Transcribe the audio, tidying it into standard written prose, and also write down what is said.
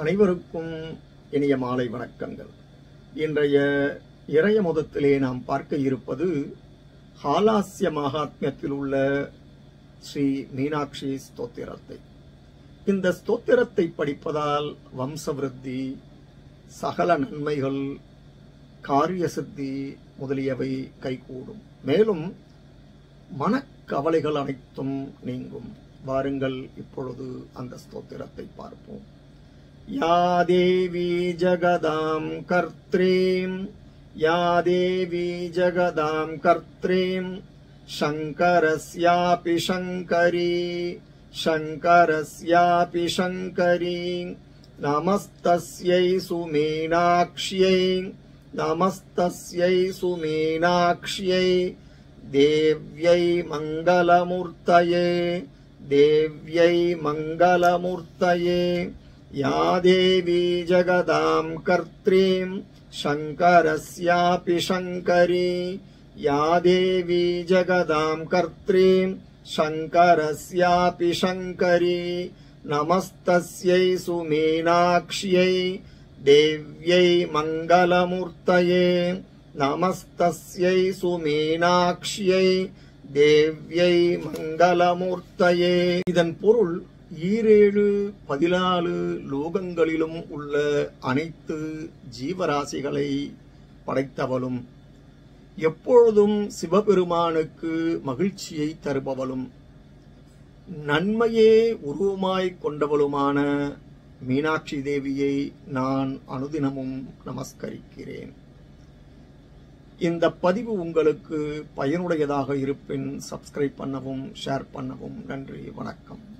அனைவருக்கும் இனிய மாலை வணக்கங்கள். இன்றைய இறையமுதத்திலே நாம் பார்க்க இருப்பது ஹாலாஸ்ய மகாத்மியத்தில் உள்ள ஸ்ரீ மீனாட்சி ஸ்தோத்திரத்தை. இந்த ஸ்தோத்திரத்தை படிப்பதால் வம்சவிருத்தி, சகல நன்மைகள், காரிய சித்தி முதலியவை கைகூடும். மேலும் மனக்கவலைகள் அனைத்தும் நீங்கும். வாருங்கள் இப்பொழுது அந்த ஸ்தோத்திரத்தை பார்ப்போம். யா தேவி ஜகதாம் கர்த்ரீம், யா தேவி ஜகதாம் கர்த்ரீம், சங்கரஸ்யாபி சங்கரி, சங்கரஸ்யாபி சங்கரி, நமஸ்தஸ்யை சுமீனாக்ஷ்யை, நமஸ்தஸ்யை சுமீனாக்ஷ்யை, தேவ்யை மங்களமூர்த்தயே, தேவ்யை மங்களமூர்த்தயே. யா தேவி ஜகதாம் கர்த்ரீம், சங்கரஸ்யாபி சங்கரி, யா தேவி ஜகதாம் கர்த்ரீம், சங்கரஸ்யாபி சங்கரி, நமஸ்தஸ்யை சுமீனாக்ஷ்யை, தேவ்யை மங்களமூர்த்தயே, நமஸ்தஸ்யை சுமீனாக்ஷ்யை, தேவ்யை மங்களமூர்த்தயே. இதன் பொருள், 14 லோகங்களிலும் உள்ள அனைத்து ஜீவராசிகளை படைத்தவளும், எப்பொழுதும் சிவபெருமானுக்கு மகிழ்ச்சியை தருபவளும், நன்மையே உருவமாய் கொண்டவளுமான மீனாட்சி தேவியை நான் அனுதினமும் நமஸ்கரிக்கிறேன். இந்த பதிவு உங்களுக்கு பயனுடையதாக இருப்பின் சப்ஸ்கிரைப் பண்ணவும், ஷேர் பண்ணவும். நன்றி, வணக்கம்.